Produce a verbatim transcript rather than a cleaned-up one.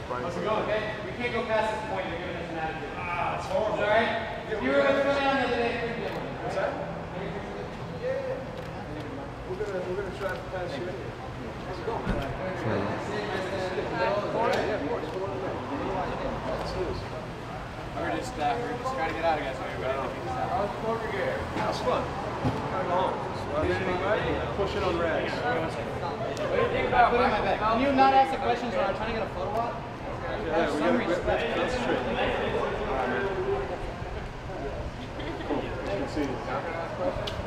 How's it going? Okay, we can't go past this point. You're giving us an attitude. Ah, it's horrible. Is that right? Yeah, you were with me on the other day. What's that? Yeah, yeah. We're gonna we're gonna try to pass you in here. How's it going, man? Yeah, of course. We're just uh, we're just trying to get out of guys. How's the poker game? Yeah, it's fun. Kind of long. Pushing on rags. What do you think about putting my bag? Can you not ask the questions when I'm trying to get a photo op? Yeah, we gotta concentrate. All right, man. Cool. Good to see you.